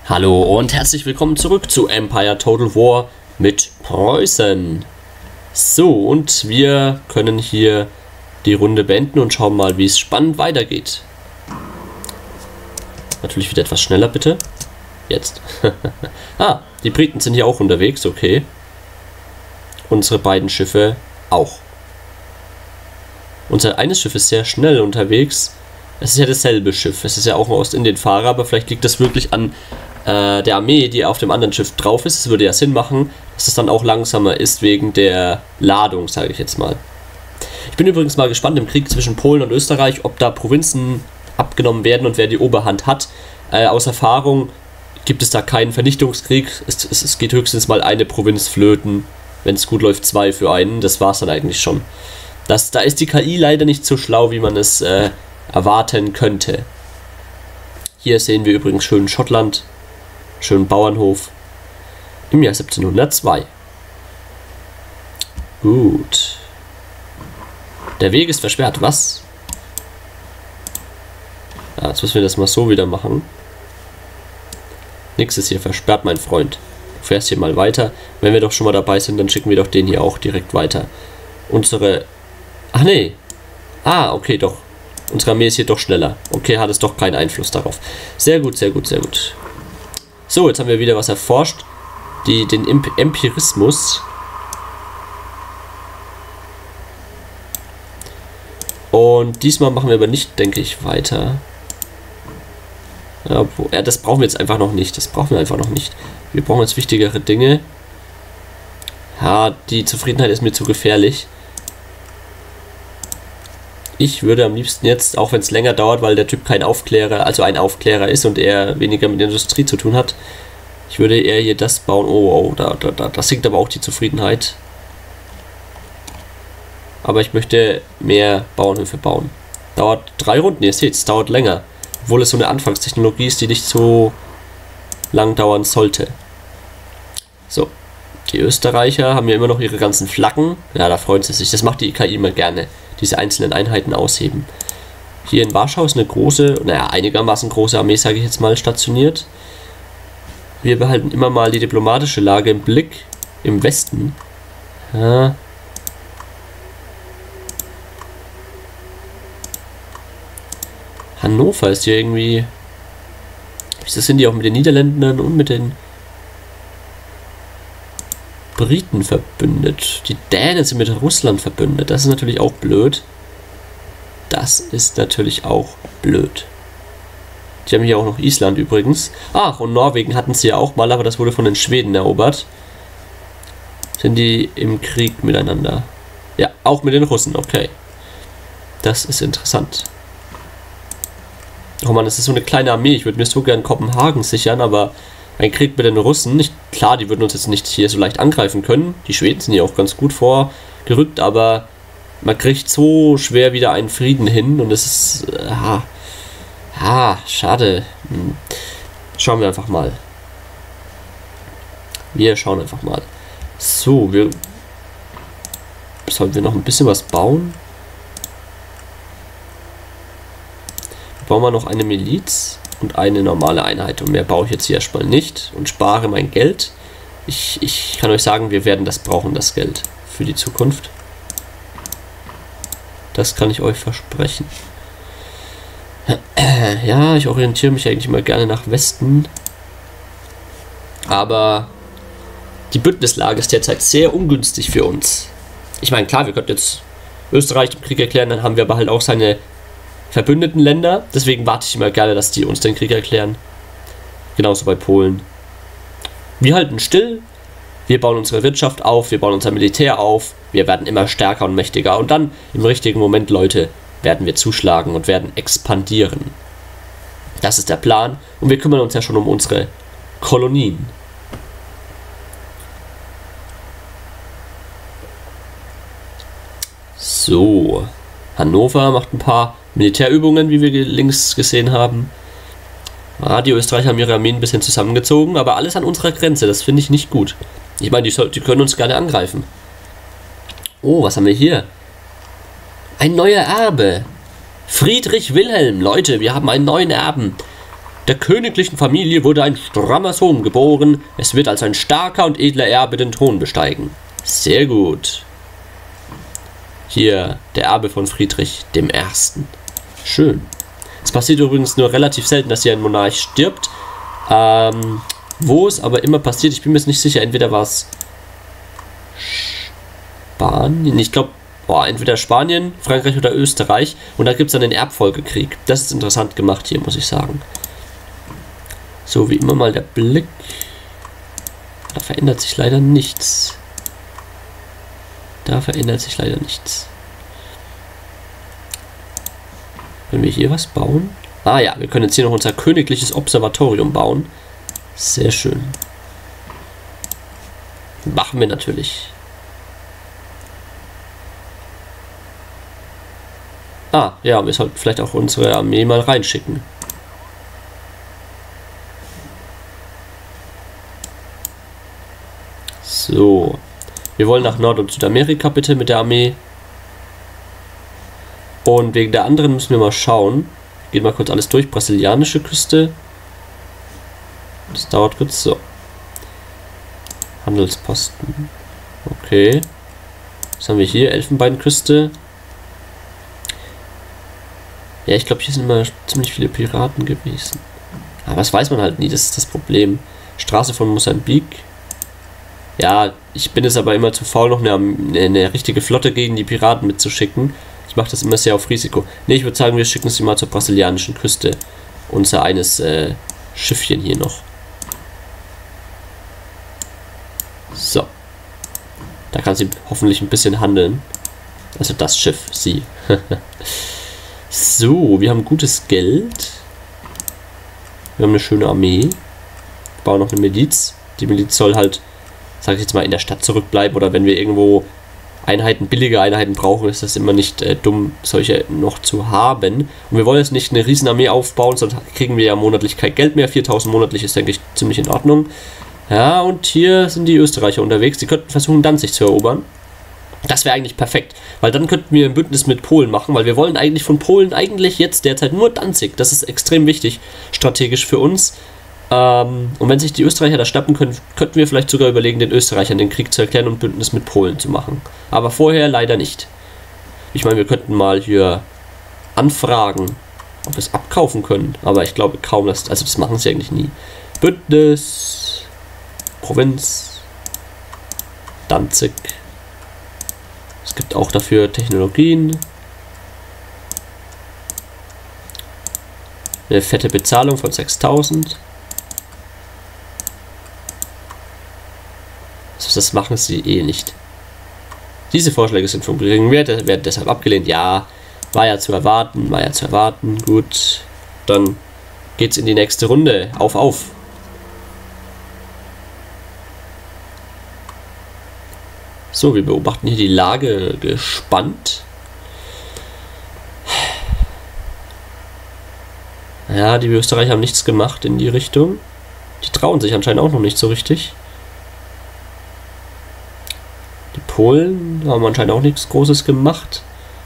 Hallo und herzlich willkommen zurück zu Empire Total War mit Preußen. So, und wir können hier die Runde beenden und schauen mal, wie es spannend weitergeht. Natürlich wieder etwas schneller, bitte. Jetzt. Ah, die Briten sind hier auch unterwegs, okay. Unsere beiden Schiffe auch. Unser eines Schiff ist sehr schnell unterwegs. Es ist ja dasselbe Schiff. Es ist ja auch ein Ostindien-Fahrer, aber vielleicht liegt das wirklich an der Armee, die auf dem anderen Schiff drauf ist. Es würde ja Sinn machen, dass es dann auch langsamer ist wegen der Ladung, sage ich jetzt mal. Ich bin übrigens mal gespannt im Krieg zwischen Polen und Österreich, ob da Provinzen abgenommen werden und wer die Oberhand hat. Aus Erfahrung gibt es da keinen Vernichtungskrieg. Es geht höchstens mal eine Provinz flöten. Wenn es gut läuft, 2 für einen. Das war es dann eigentlich schon. Da ist die KI leider nicht so schlau, wie man es erwarten könnte. Hier sehen wir übrigens schön Schottland. Schönen Bauernhof. Im Jahr 1702. Gut. Der Weg ist versperrt. Was? Ja, jetzt müssen wir das mal so wieder machen. Nix ist hier versperrt, mein Freund. Du fährst hier mal weiter. Wenn wir doch schon mal dabei sind, dann schicken wir doch den hier auch direkt weiter. Unsere... Ach nee. Ah, okay, doch. Unsere Armee ist hier doch schneller. Okay, hat es doch keinen Einfluss darauf. Sehr gut, sehr gut, sehr gut. So, jetzt haben wir wieder was erforscht. Den Empirismus. Und diesmal machen wir aber nicht, denke ich, weiter. Ja, das brauchen wir jetzt einfach noch nicht. Das brauchen wir einfach noch nicht. Wir brauchen jetzt wichtigere Dinge. Ja, die Zufriedenheit ist mir zu gefährlich. Ich würde am liebsten jetzt, auch wenn es länger dauert, weil der Typ kein Aufklärer, also ein Aufklärer ist und er weniger mit der Industrie zu tun hat, ich würde eher hier das bauen. Oh, da sinkt aber auch die Zufriedenheit. Aber ich möchte mehr Bauernhöfe bauen. Dauert 3 Runden, ihr seht, es dauert länger. Obwohl es so eine Anfangstechnologie ist, die nicht so lang dauern sollte. So, die Österreicher haben ja immer noch ihre ganzen Flaggen. Ja, da freuen sie sich. Das macht die KI immer gerne. Diese einzelnen Einheiten ausheben. Hier in Warschau ist eine große, naja, einigermaßen große Armee, sage ich jetzt mal, stationiert. Wir behalten immer mal die diplomatische Lage im Blick. Im Westen. Ja. Hannover ist hier irgendwie... Wieso sind die auch mit den Niederländern und mit den Briten verbündet? Die Dänen sind mit Russland verbündet. Das ist natürlich auch blöd. Das ist natürlich auch blöd. Die haben hier auch noch Island übrigens. Ach, und Norwegen hatten sie ja auch mal, aber das wurde von den Schweden erobert. Sind die im Krieg miteinander? Ja, auch mit den Russen, okay. Das ist interessant. Oh Mann, das ist so eine kleine Armee. Ich würde mir so gern Kopenhagen sichern, aber ein Krieg mit den Russen, nicht klar, die würden uns jetzt nicht hier so leicht angreifen können. Die Schweden sind ja auch ganz gut vorgerückt, aber man kriegt so schwer wieder einen Frieden hin und es ist... schade. Schauen wir einfach mal. Wir schauen einfach mal. So, sollen wir noch ein bisschen was bauen? Bauen wir noch eine Miliz und eine normale Einheit. Und mehr baue ich jetzt hier erstmal nicht und spare mein Geld. Ich kann euch sagen, wir werden das brauchen, das Geld für die Zukunft. Das kann ich euch versprechen. Ja, ich orientiere mich eigentlich immer gerne nach Westen. Aber die Bündnislage ist derzeit sehr ungünstig für uns. Ich meine, klar, wir könnten jetzt Österreich den Krieg erklären, dann haben wir aber halt auch seine verbündeten Länder. Deswegen warte ich immer gerne, dass die uns den Krieg erklären. Genauso bei Polen. Wir halten still. Wir bauen unsere Wirtschaft auf. Wir bauen unser Militär auf. Wir werden immer stärker und mächtiger. Und dann im richtigen Moment, Leute, werden wir zuschlagen und werden expandieren. Das ist der Plan. Und wir kümmern uns ja schon um unsere Kolonien. So. Hannover macht ein paar Militärübungen, wie wir links gesehen haben. Die Österreicher haben ihre Armeen ein bisschen zusammengezogen, aber alles an unserer Grenze. Das finde ich nicht gut. Ich meine, die können uns gerne angreifen. Oh, was haben wir hier? Ein neuer Erbe. Friedrich Wilhelm. Leute, wir haben einen neuen Erben. Der königlichen Familie wurde ein strammer Sohn geboren. Es wird als ein starker und edler Erbe den Thron besteigen. Sehr gut. Hier, der Erbe von Friedrich dem Ersten. Schön. Es passiert übrigens nur relativ selten, dass hier ein Monarch stirbt. Wo es aber immer passiert, ich bin mir jetzt nicht sicher, entweder war es Spanien, ich glaube, entweder Spanien, Frankreich oder Österreich. Und da gibt es dann den Erbfolgekrieg. Das ist interessant gemacht hier, muss ich sagen. So, wie immer mal der Blick. Da verändert sich leider nichts. Da verändert sich leider nichts. Können wir hier was bauen? Ah ja, wir können jetzt hier noch unser königliches Observatorium bauen. Sehr schön. Machen wir natürlich. Ah, ja, wir sollten vielleicht auch unsere Armee mal reinschicken. So. Wir wollen nach Nord- und Südamerika bitte mit der Armee. Und wegen der anderen müssen wir mal schauen. Geht mal kurz alles durch. Brasilianische Küste. Das dauert kurz. So. Handelsposten. Okay. Was haben wir hier? Elfenbeinküste. Ja, ich glaube, hier sind immer ziemlich viele Piraten gewesen. Aber das weiß man halt nie. Das ist das Problem. Straße von Mosambik. Ja, ich bin es aber immer zu faul, noch eine richtige Flotte gegen die Piraten mitzuschicken. Ich mache das immer sehr auf Risiko. Ne, ich würde sagen, wir schicken sie mal zur brasilianischen Küste. Unser eines Schiffchen hier noch. So. Da kann sie hoffentlich ein bisschen handeln. Also das Schiff, sie. So, wir haben gutes Geld. Wir haben eine schöne Armee. Wir bauen noch eine Miliz. Die Miliz soll halt, sag ich jetzt mal, in der Stadt zurückbleiben. Oder wenn wir irgendwo billige Einheiten brauchen, ist das immer nicht dumm, solche noch zu haben. Und wir wollen jetzt nicht eine Riesenarmee aufbauen, sonst kriegen wir ja monatlich kein Geld mehr. 4000 monatlich ist, denke ich, ziemlich in Ordnung. Ja, und hier sind die Österreicher unterwegs. Die könnten versuchen, Danzig zu erobern. Das wäre eigentlich perfekt, weil dann könnten wir ein Bündnis mit Polen machen, weil wir wollen eigentlich von Polen jetzt derzeit nur Danzig. Das ist extrem wichtig, strategisch für uns. Und wenn sich die Österreicher da schnappen können, könnten wir vielleicht sogar überlegen, den Österreichern den Krieg zu erklären und ein Bündnis mit Polen zu machen. Aber vorher leider nicht. Ich meine, wir könnten mal hier anfragen, ob wir es abkaufen können. Aber ich glaube kaum, das machen sie eigentlich nie. Bündnis, Provinz, Danzig. Es gibt auch dafür Technologien. Eine fette Bezahlung von 6000. Das machen sie eh nicht. Diese Vorschläge sind vom geringen Wert, werden deshalb abgelehnt. Ja, war ja zu erwarten, Gut, dann geht's in die nächste Runde. Auf. So, wir beobachten hier die Lage gespannt. Ja, die Österreicher haben nichts gemacht in die Richtung. Die trauen sich anscheinend auch noch nicht so richtig. Die Polen haben anscheinend auch nichts Großes gemacht.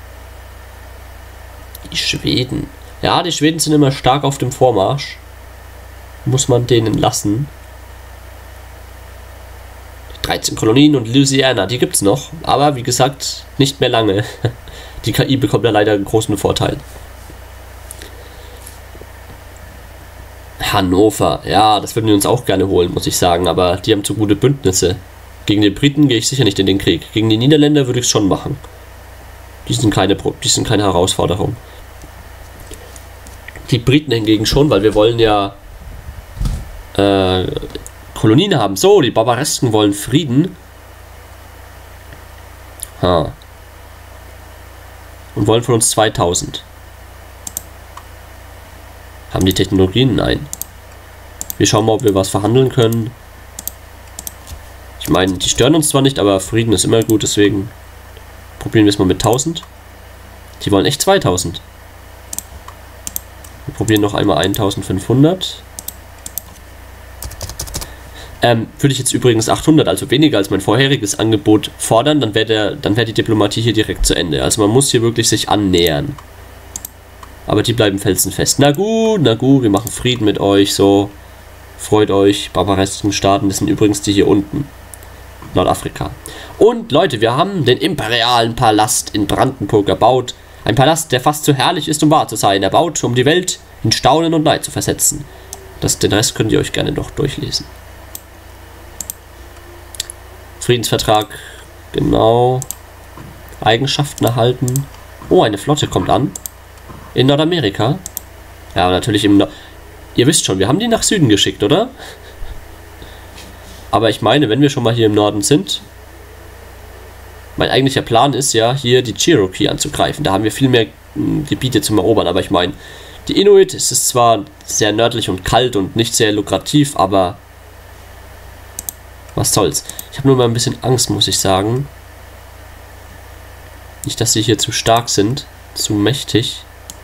Die Schweden. Ja, die Schweden sind immer stark auf dem Vormarsch. Muss man denen lassen. 13 Kolonien und Louisiana, die gibt's noch. Aber wie gesagt, nicht mehr lange. Die KI bekommt da leider einen großen Vorteil. Hannover, ja, das würden wir uns auch gerne holen, muss ich sagen. Aber die haben zu gute Bündnisse. Gegen die Briten gehe ich sicher nicht in den Krieg. Gegen die Niederländer würde ich es schon machen. Die sind keine Herausforderung. Die Briten hingegen schon, weil wir wollen ja Kolonien haben. So, die Barbaresken wollen Frieden. Und wollen von uns 2000. Haben die Technologien? Nein. Wir schauen mal, ob wir was verhandeln können. Ich meine, die stören uns zwar nicht, aber Frieden ist immer gut, deswegen probieren wir es mal mit 1000. Die wollen echt 2000. Wir probieren noch einmal 1500. Würde ich jetzt übrigens 800, also weniger als mein vorheriges Angebot fordern, dann wäre die Diplomatie hier direkt zu Ende. Also man muss hier wirklich sich annähern. Aber die bleiben felsenfest. Na gut, wir machen Frieden mit euch, so. Freut euch, barbarischen Staaten, das sind übrigens die hier unten. Nordafrika. Und Leute, wir haben den imperialen Palast in Brandenburg erbaut. Ein Palast, der fast zu herrlich ist, um wahr zu sein. Erbaut, um die Welt in Staunen und Neid zu versetzen. Den Rest könnt ihr euch gerne noch durchlesen. Friedensvertrag, genau. Eigenschaften erhalten. Oh, eine Flotte kommt an. In Nordamerika. Ja, natürlich ihr wisst schon, wir haben die nach Süden geschickt, oder? Aber ich meine, wenn wir schon mal hier im Norden sind, mein eigentlicher Plan ist ja, hier die Cherokee anzugreifen. Da haben wir viel mehr Gebiete zum Erobern. Aber ich meine, die Inuit, es ist zwar sehr nördlich und kalt und nicht sehr lukrativ, aber was soll's. Ich habe nur mal ein bisschen Angst, muss ich sagen. Nicht, dass sie hier zu stark sind, zu mächtig.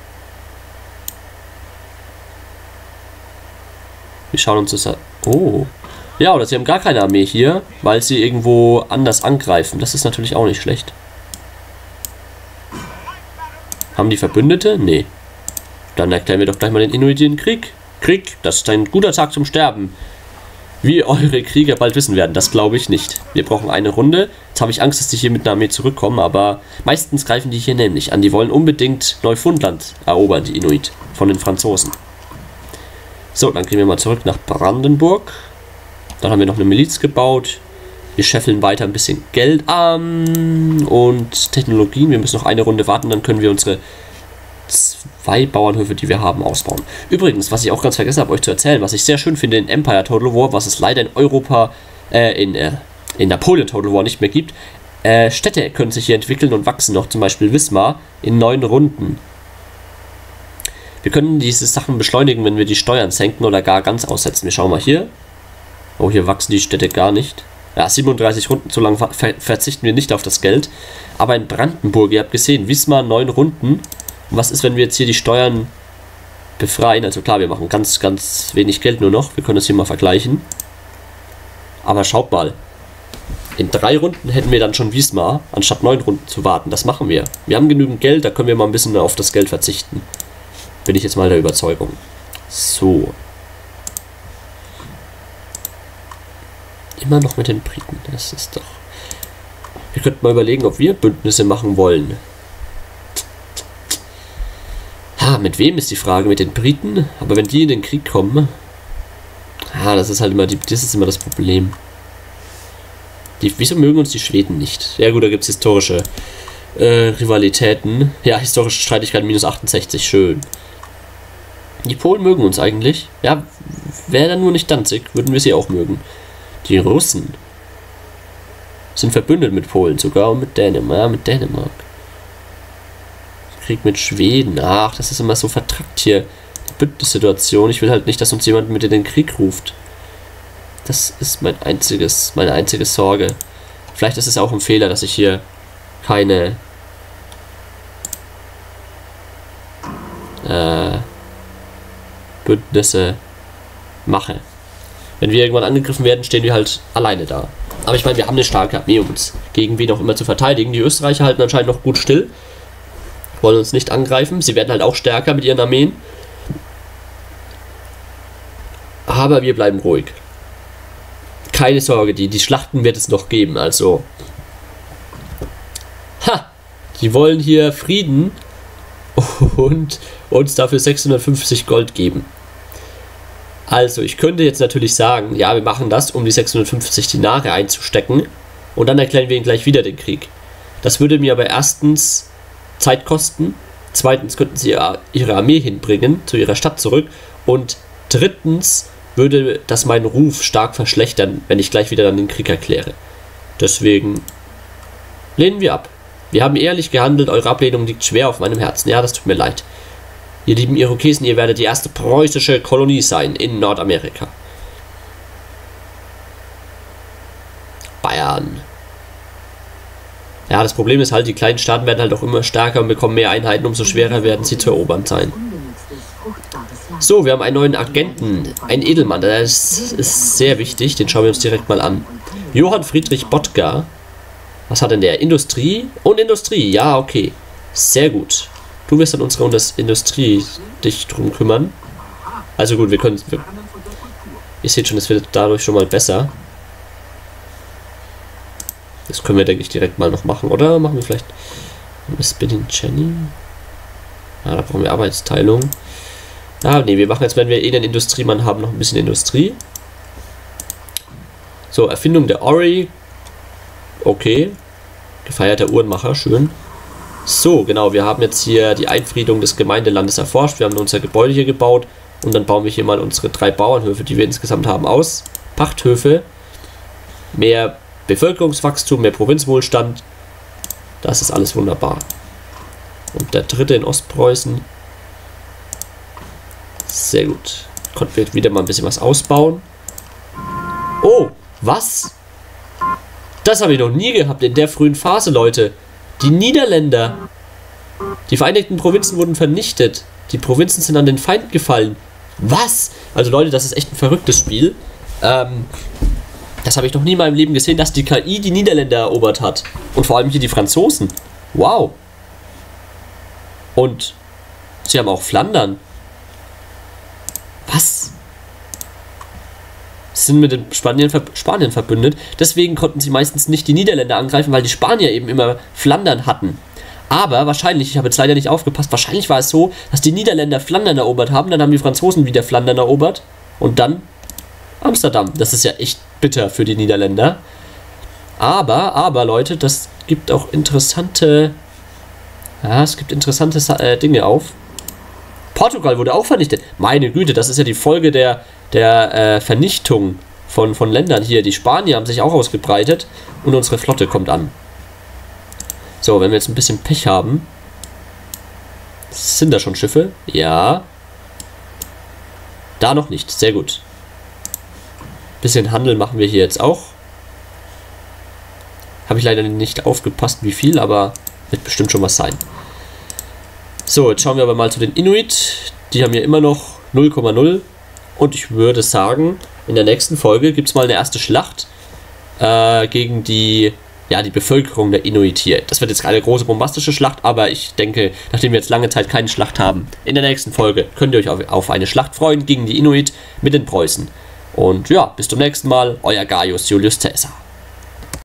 Wir schauen uns das an. Oh. Ja, oder sie haben gar keine Armee hier, weil sie irgendwo anders angreifen. Das ist natürlich auch nicht schlecht. Haben die Verbündete? Nee. Dann erklären wir doch gleich mal den Inuit den Krieg. Krieg, das ist ein guter Tag zum Sterben. Wie eure Krieger bald wissen werden, das glaube ich nicht. Wir brauchen eine Runde. Jetzt habe ich Angst, dass die hier mit einer Armee zurückkommen, aber meistens greifen die hier nämlich an. Die wollen unbedingt Neufundland erobern, die Inuit, von den Franzosen. So, dann gehen wir mal zurück nach Brandenburg. Dann haben wir noch eine Miliz gebaut. Wir scheffeln weiter ein bisschen Geld an und Technologien. Wir müssen noch eine Runde warten, dann können wir unsere 2 Bauernhöfe, die wir haben, ausbauen. Übrigens, was ich auch ganz vergessen habe, euch zu erzählen, was ich sehr schön finde in Empire Total War, was es leider in Europa, in Napoleon Total War nicht mehr gibt. Städte können sich hier entwickeln und wachsen noch, zum Beispiel Wismar in 9 Runden. Wir können diese Sachen beschleunigen, wenn wir die Steuern senken oder gar ganz aussetzen. Wir schauen mal hier. Oh, hier wachsen die Städte gar nicht. Ja, 37 Runden, zu lang verzichten wir nicht auf das Geld. Aber in Brandenburg, ihr habt gesehen, Wismar 9 Runden. Und was ist, wenn wir jetzt hier die Steuern befreien? Also klar, wir machen ganz, ganz wenig Geld nur noch. Wir können das hier mal vergleichen. Aber schaut mal. In 3 Runden hätten wir dann schon Wismar, anstatt 9 Runden zu warten. Das machen wir. Wir haben genügend Geld, da können wir mal ein bisschen auf das Geld verzichten. Bin ich jetzt mal der Überzeugung. So. Immer noch mit den Briten. Das ist doch... Wir könnten mal überlegen, ob wir Bündnisse machen wollen. Ha, mit wem ist die Frage? Mit den Briten? Aber wenn die in den Krieg kommen... Ah, das ist halt immer das Problem. Wieso mögen uns die Schweden nicht? Ja gut, da gibt es historische Rivalitäten. Ja, historische Streitigkeiten minus 68, schön. Die Polen mögen uns eigentlich. Ja, wäre dann nur nicht Danzig, würden wir sie auch mögen. Die Russen sind verbündet mit Polen sogar und mit Dänemark. Ja, mit Dänemark. Krieg mit Schweden. Ach, das ist immer so vertrackt hier. Die Bündnissituation. Ich will halt nicht, dass uns jemand mit in den Krieg ruft. Das ist meine einzige Sorge. Vielleicht ist es auch ein Fehler, dass ich hier keine Bündnisse mache. Wenn wir irgendwann angegriffen werden, stehen wir halt alleine da. Aber ich meine, wir haben eine starke Armee, um uns gegen wen auch immer zu verteidigen. Die Österreicher halten anscheinend noch gut still. Wollen uns nicht angreifen. Sie werden halt auch stärker mit ihren Armeen. Aber wir bleiben ruhig. Keine Sorge, die Schlachten wird es noch geben. Also... Ha! Die wollen hier Frieden und uns dafür 650 Gold geben. Also, ich könnte jetzt natürlich sagen, ja, wir machen das, um die 650 Dinare einzustecken und dann erklären wir ihnen gleich wieder den Krieg. Das würde mir aber erstens Zeit kosten, zweitens könnten sie ihre Armee hinbringen, zu ihrer Stadt zurück und drittens würde das meinen Ruf stark verschlechtern, wenn ich gleich wieder dann den Krieg erkläre. Deswegen lehnen wir ab. Wir haben ehrlich gehandelt, eure Ablehnung liegt schwer auf meinem Herzen. Ja, das tut mir leid. Ihr lieben Irokesen, ihr werdet die erste preußische Kolonie sein in Nordamerika. Bayern. Ja, das Problem ist halt, die kleinen Staaten werden halt auch immer stärker und bekommen mehr Einheiten, umso schwerer werden sie zu erobern sein. So, wir haben einen neuen Agenten, einen Edelmann, das ist sehr wichtig, den schauen wir uns direkt mal an. Johann Friedrich Bottger. Was hat denn der? Industrie und Industrie, ja, okay. Sehr gut. Du wirst an unserer Industrie dich drum kümmern. Also gut, wir können... Ihr seht schon, es wird dadurch schon mal besser. Das können wir, denke ich, direkt mal noch machen. Oder machen wir vielleicht... Spinning Jenny? Ja, da brauchen wir Arbeitsteilung. Ah, nee, wir machen jetzt, wenn wir eh einen Industriemann haben, noch ein bisschen Industrie. So, Erfindung der Ori. Okay. Gefeierter Uhrenmacher, schön. So, genau, wir haben jetzt hier die Einfriedung des Gemeindelandes erforscht. Wir haben unser Gebäude hier gebaut. Und dann bauen wir hier mal unsere 3 Bauernhöfe, die wir insgesamt haben, aus. Pachthöfe. Mehr Bevölkerungswachstum, mehr Provinzwohlstand. Das ist alles wunderbar. Und der dritte in Ostpreußen. Sehr gut. Konnten wir wieder mal ein bisschen was ausbauen. Oh, was? Das habe ich noch nie gehabt in der frühen Phase, Leute. Die Niederländer. Die Vereinigten Provinzen wurden vernichtet. Die Provinzen sind an den Feind gefallen. Was? Also Leute, das ist echt ein verrücktes Spiel. Das habe ich noch nie in meinem Leben gesehen, dass die KI die Niederländer erobert hat. Und vor allem hier die Franzosen. Wow. Und sie haben auch Flandern. Was? Sie sind mit den Spaniern verbündet. Deswegen konnten sie meistens nicht die Niederländer angreifen, weil die Spanier eben immer Flandern hatten. Aber wahrscheinlich, ich habe jetzt leider nicht aufgepasst, wahrscheinlich war es so, dass die Niederländer Flandern erobert haben, dann haben die Franzosen wieder Flandern erobert und dann Amsterdam. Das ist ja echt bitter für die Niederländer. Aber Leute, das gibt auch interessante... Ja, es gibt interessante Dinge auf. Portugal wurde auch vernichtet. Meine Güte, das ist ja die Folge der Vernichtung von Ländern hier. Die Spanier haben sich auch ausgebreitet und unsere Flotte kommt an. So, wenn wir jetzt ein bisschen Pech haben. Sind da schon Schiffe? Ja. Da noch nicht. Sehr gut. Bisschen Handel machen wir hier jetzt auch. Habe ich leider nicht aufgepasst, wie viel, aber wird bestimmt schon was sein. So, jetzt schauen wir aber mal zu den Inuit. Die haben hier immer noch 0,0. Und ich würde sagen, in der nächsten Folge gibt es mal eine erste Schlacht gegen die Bevölkerung der Inuit hier. Das wird jetzt keine große bombastische Schlacht, aber ich denke, nachdem wir jetzt lange Zeit keine Schlacht haben, in der nächsten Folge könnt ihr euch auf eine Schlacht freuen gegen die Inuit mit den Preußen. Und ja, bis zum nächsten Mal, euer Gaius Julius Caesar.